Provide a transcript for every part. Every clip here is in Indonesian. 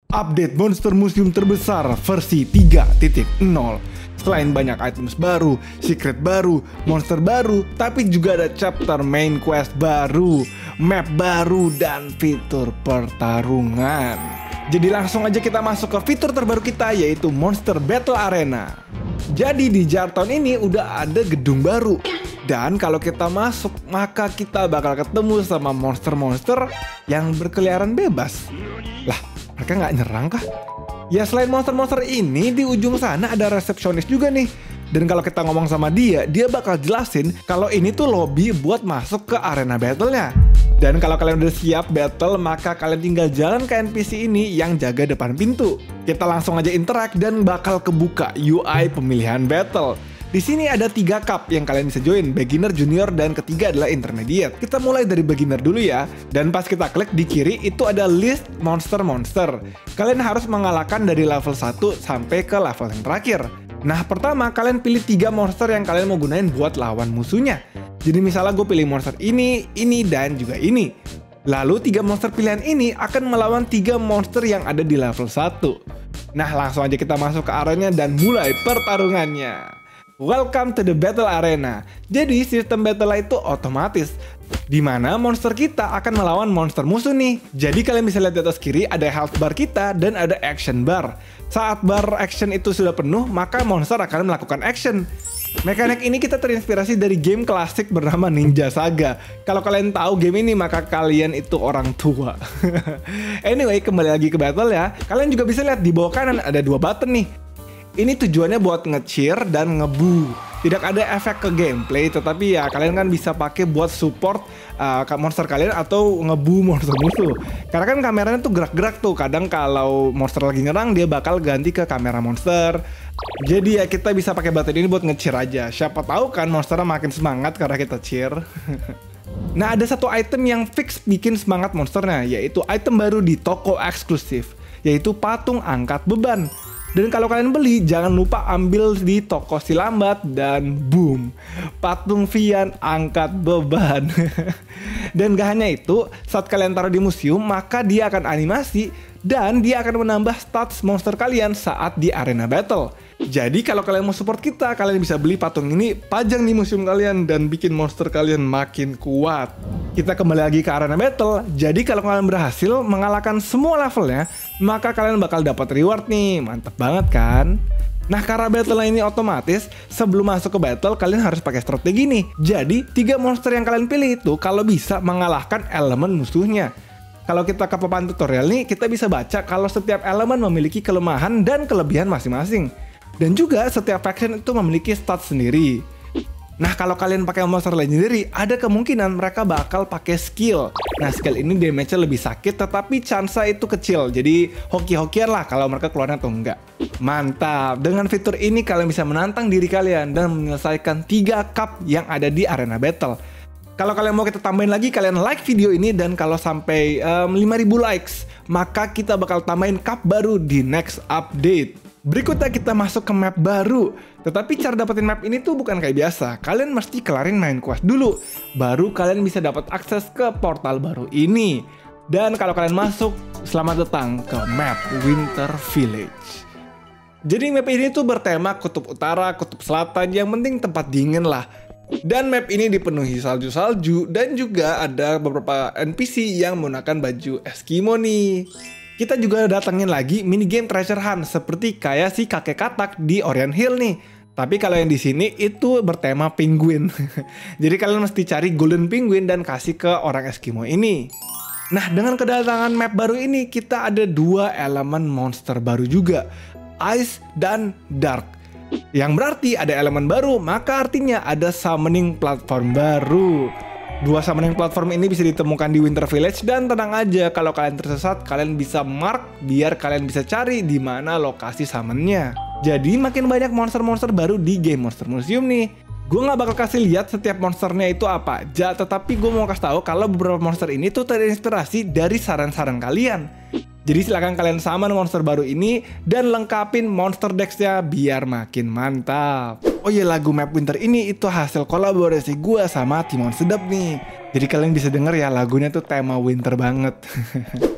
Update Monster Museum terbesar versi 3.0. Selain banyak items baru, secret baru, monster baru, tapi juga ada chapter main quest baru, map baru, dan fitur pertarungan. Jadi langsung aja kita masuk ke fitur terbaru kita, yaitu Monster Battle Arena. Jadi di Jarton ini udah ada gedung baru. Dan kalau kita masuk, maka kita bakal ketemu sama monster-monster yang berkeliaran bebas. Lah, mereka nggak nyerang kah? Ya selain monster-monster ini, di ujung sana ada resepsionis juga nih. Dan kalau kita ngomong sama dia bakal jelasin kalau ini tuh lobby buat masuk ke arena battle-nya. Dan kalau kalian udah siap battle, maka kalian tinggal jalan ke NPC ini yang jaga depan pintu. Kita langsung aja interact dan bakal kebuka UI pemilihan battle. Di sini ada 3 cup yang kalian bisa join, beginner, junior, dan ketiga adalah intermediate. Kita mulai dari beginner dulu ya. Dan pas kita klik di kiri itu ada list monster-monster. Kalian harus mengalahkan dari level 1 sampai ke level yang terakhir. Nah pertama kalian pilih 3 monster yang kalian mau gunain buat lawan musuhnya. Jadi misalnya gue pilih monster ini, dan juga ini. Lalu 3 monster pilihan ini akan melawan 3 monster yang ada di level 1. Nah langsung aja kita masuk ke arenanya dan mulai pertarungannya. Welcome to the battle arena. Jadi sistem battle itu otomatis, dimana monster kita akan melawan monster musuh nih. Jadi kalian bisa lihat di atas kiri ada health bar kita dan ada action bar. Saat bar action itu sudah penuh, maka monster akan melakukan action. Mekanik ini kita terinspirasi dari game klasik bernama Ninja Saga. Kalau kalian tahu game ini, maka kalian itu orang tua. Anyway, kembali lagi ke battle ya. Kalian juga bisa lihat di bawah kanan ada 2 button nih. Ini tujuannya buat nge-cheer dan nge-boo. Tidak ada efek ke gameplay, tetapi ya kalian kan bisa pakai buat support monster kalian atau nge-boo monster musuh. Karena kan kameranya tuh gerak-gerak tuh. Kadang kalau monster lagi nyerang, dia bakal ganti ke kamera monster. Jadi ya kita bisa pakai button ini buat nge-cheer aja. Siapa tahu kan monsternya makin semangat karena kita cheer. Nah ada satu item yang fix bikin semangat monsternya, yaitu item baru di toko eksklusif, yaitu patung angkat beban. Dan kalau kalian beli, jangan lupa ambil di toko si lambat dan boom, patung Vian angkat beban. Dan gak hanya itu, saat kalian taruh di museum, maka dia akan animasi dan dia akan menambah stats monster kalian saat di arena battle. Jadi kalau kalian mau support kita, kalian bisa beli patung ini, pajang di museum kalian dan bikin monster kalian makin kuat. Kita kembali lagi ke arena battle. Jadi kalau kalian berhasil mengalahkan semua levelnya, maka kalian bakal dapat reward nih. Mantap banget kan? Nah karena battle ini otomatis, sebelum masuk ke battle kalian harus pakai strategi nih. Jadi 3 monster yang kalian pilih itu kalau bisa mengalahkan elemen musuhnya. Kalau kita ke papan tutorial nih, kita bisa baca kalau setiap elemen memiliki kelemahan dan kelebihan masing-masing. Dan juga setiap faction itu memiliki stats sendiri. Nah kalau kalian pakai monster legendary, ada kemungkinan mereka bakal pakai skill. Nah skill ini damage-nya lebih sakit, tetapi chance itu kecil. Jadi hoki-hokian lah kalau mereka keluarnya atau enggak. Mantap, dengan fitur ini kalian bisa menantang diri kalian dan menyelesaikan 3 cup yang ada di arena battle. Kalau kalian mau kita tambahin lagi, kalian like video ini, dan kalau sampai 5000 likes, maka kita bakal tambahin cup baru di next update. Berikutnya kita masuk ke map baru. Tetapi cara dapetin map ini tuh bukan kayak biasa. Kalian mesti kelarin main quest dulu, baru kalian bisa dapat akses ke portal baru ini. Dan kalau kalian masuk, selamat datang ke map Winter Village. Jadi map ini tuh bertema kutub utara, kutub selatan, yang penting tempat dingin lah. Dan map ini dipenuhi salju-salju dan juga ada beberapa NPC yang menggunakan baju Eskimo nih. Kita juga datengin lagi minigame treasure hunt seperti kayak si kakek katak di Orion Hill nih. Tapi kalau yang di sini itu bertema penguin. Jadi kalian mesti cari golden penguin dan kasih ke orang Eskimo ini. Nah dengan kedatangan map baru ini kita ada 2 elemen monster baru juga, Ice dan Dark. Yang berarti ada elemen baru, maka artinya ada summoning platform baru. 2 summoning platform ini bisa ditemukan di Winter Village, dan tenang aja kalau kalian tersesat, kalian bisa mark biar kalian bisa cari di mana lokasi summonnya. Jadi makin banyak monster-monster baru di game Monster Museum nih. Gue gak bakal kasih lihat setiap monsternya itu apa aja, tetapi gue mau kasih tahu kalau beberapa monster ini tuh terinspirasi dari saran-saran kalian. Jadi silahkan kalian summon monster baru ini dan lengkapin monster dex-nya biar makin mantap. Oh iya, lagu map Winter ini itu hasil kolaborasi gue sama Timon Sedap nih. Jadi kalian bisa denger ya, lagunya tuh tema winter banget.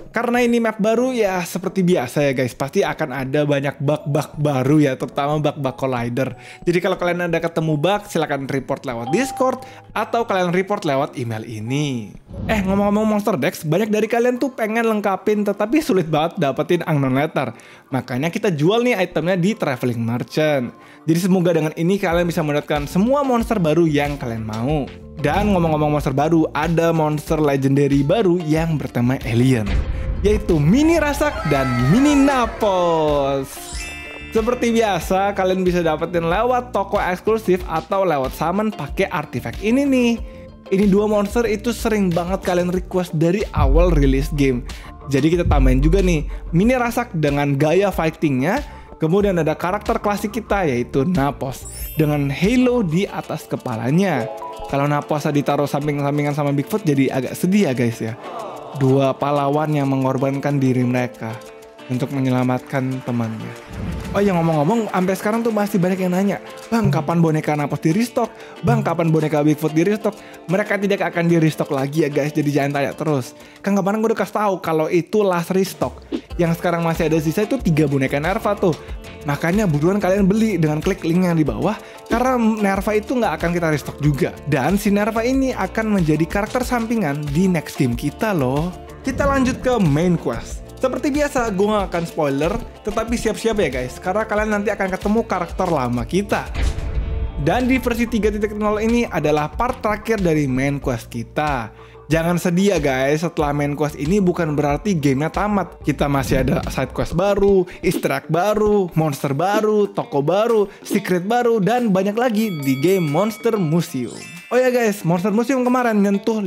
Karena ini map baru ya seperti biasa ya guys, pasti akan ada banyak bug-bug baru ya, terutama bug-bug collider. Jadi kalau kalian ada ketemu bug, silahkan report lewat Discord atau kalian report lewat email ini. Ngomong-ngomong Monster Dex, banyak dari kalian tuh pengen lengkapin tetapi sulit banget dapetin unknown letter. Makanya kita jual nih itemnya di Traveling Merchant. Jadi semoga dengan ini kalian bisa mendapatkan semua monster baru yang kalian mau. Dan ngomong-ngomong monster baru, ada monster legendary baru yang bertema alien, yaitu Mini Rasak dan Mini Napos. Seperti biasa, kalian bisa dapetin lewat toko eksklusif atau lewat summon pakai artifact ini nih. Ini dua monster itu sering banget kalian request dari awal rilis game. Jadi kita tambahin juga nih Mini Rasak dengan gaya fightingnya. Kemudian ada karakter klasik kita yaitu Napos dengan halo di atas kepalanya. Kalau Napos ditaruh samping-sampingan sama Bigfoot jadi agak sedih ya guys ya. Dua pahlawan yang mengorbankan diri mereka untuk menyelamatkan temannya. Oh ya, ngomong-ngomong, sampai sekarang tuh masih banyak yang nanya, "Bang, kapan boneka Napos di restock? Bang, kapan boneka Bigfoot di restock?" Mereka tidak akan di restock lagi ya guys, jadi jangan tanya terus. Kan kemarin gue udah kasih tahu kalau itu last restock. Yang sekarang masih ada sisa itu 3 boneka Nerva tuh. Makanya buruan kalian beli dengan klik link yang di bawah, karena Nerva itu nggak akan kita restock juga. Dan si Nerva ini akan menjadi karakter sampingan di next game kita loh. Kita lanjut ke main quest. Seperti biasa, gue nggak akan spoiler, tetapi siap-siap ya guys, karena kalian nanti akan ketemu karakter lama kita. Dan di versi 3.0 ini adalah part terakhir dari main quest kita. Jangan sedih ya guys, setelah main quest ini bukan berarti gamenya tamat. Kita masih ada side quest baru, easter egg baru, monster baru, toko baru, secret baru, dan banyak lagi di game Monster Museum. Oh ya guys, Monster Museum kemarin nyentuh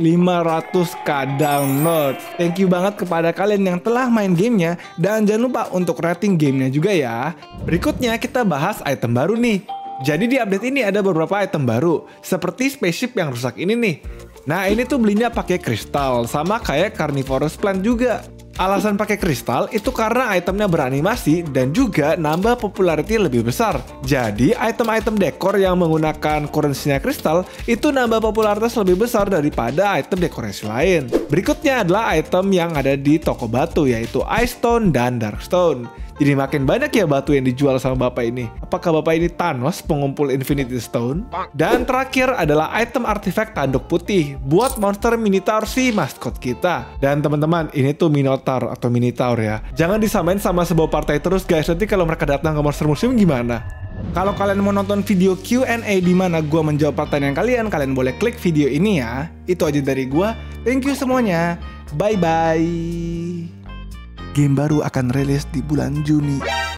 500k download. Thank you banget kepada kalian yang telah main gamenya, dan jangan lupa untuk rating gamenya juga ya. Berikutnya kita bahas item baru nih. Jadi di update ini ada beberapa item baru, seperti spaceship yang rusak ini nih. Nah ini tuh belinya pakai kristal, sama kayak carnivorous plant juga. Alasan pakai kristal itu karena itemnya beranimasi dan juga nambah popularity lebih besar. Jadi item-item dekor yang menggunakan currency-nya kristal itu nambah popularitas lebih besar daripada item dekorasi lain. Berikutnya adalah item yang ada di toko batu, yaitu Ice Stone dan Dark Stone. Jadi makin banyak ya batu yang dijual sama bapak ini. Apakah bapak ini Thanos pengumpul Infinity Stone? Dan terakhir adalah item artifact tanduk putih buat monster Minotaur si maskot kita. Dan teman-teman, ini tuh Minotaur atau Minotaur ya. Jangan disamain sama sebuah partai terus guys, nanti kalau mereka datang ke Monster Museum gimana? Kalau kalian mau nonton video Q&A di mana gue menjawab pertanyaan kalian boleh klik video ini ya. Itu aja dari gue. Thank you semuanya. Bye-bye. Game baru akan rilis di bulan Juni.